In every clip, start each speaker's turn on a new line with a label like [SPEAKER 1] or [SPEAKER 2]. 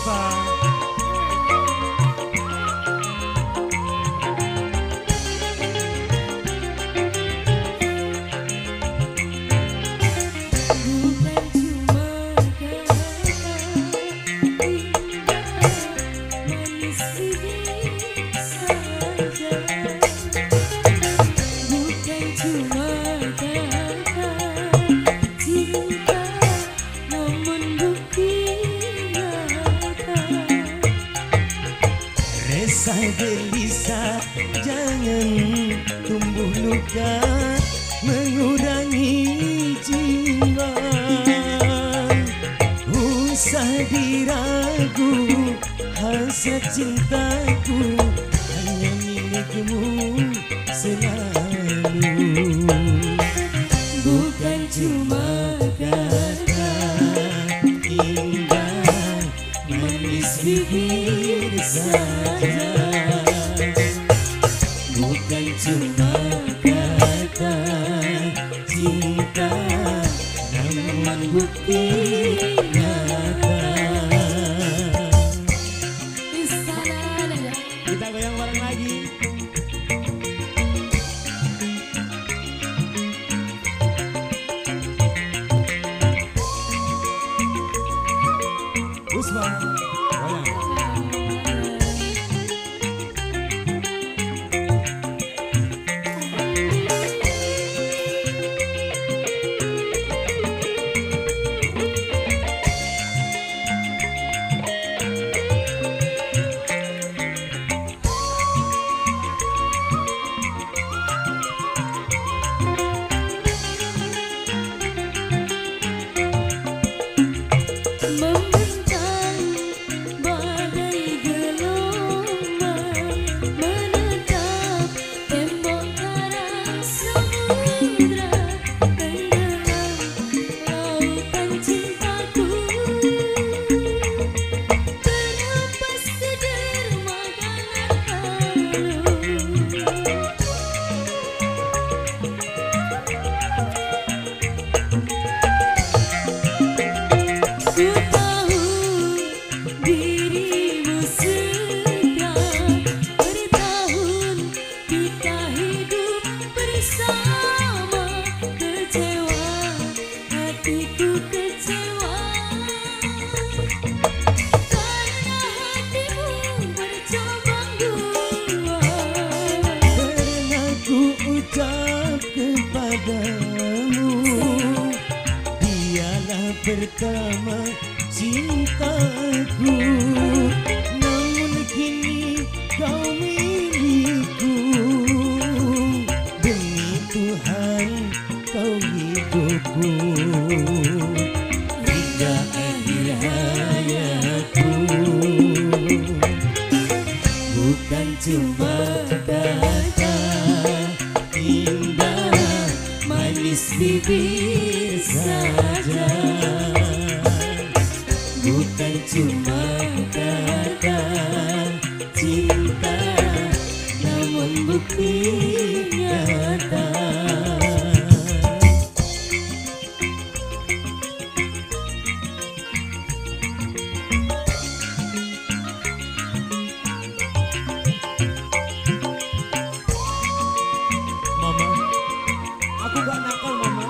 [SPEAKER 1] Puspa.
[SPEAKER 2] Resah gelisah, jangan tumbuh luka, mengurangi jiwa. Usah diragu, hasrat cintaku hanya milikmu selalu. Bukan cuma kata indah manis bibir saja, bukan cuma kata cinta, namun bukti nyata. Kita goyang bareng lagi. Puspa, goyang. Pertama cintaku, namun kini kau milikku. Demi Tuhan kau hidupku hingga akhir hayatku. Bukan cuma kata indah manis bibir saja, bukan cuma kata cinta, namun bukti nyata. Mama, aku gak nakal mama.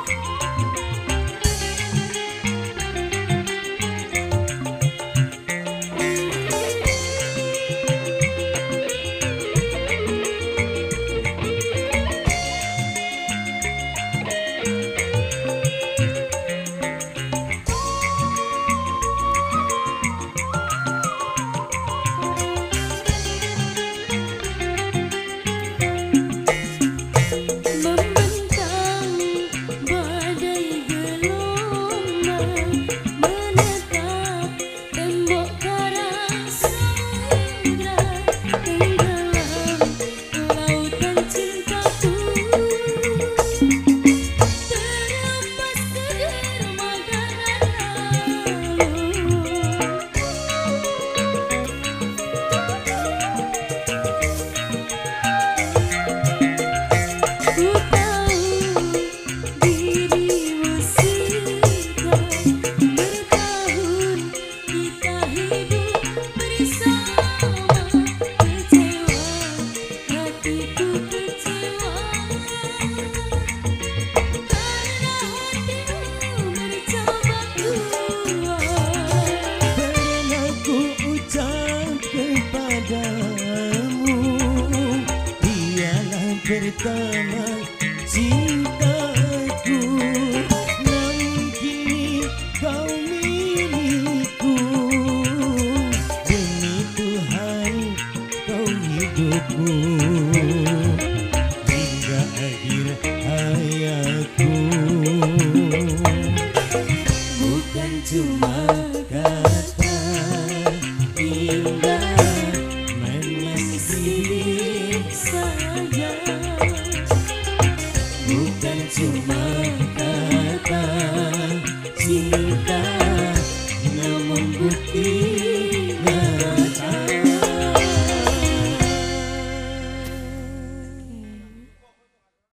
[SPEAKER 2] pertama cintaku, namun kini kau milikku. Demi Tuhan kau hidupku hingga akhir hayatku. Bukan cuma kata indah menyindir saya, bukan cuma kata cinta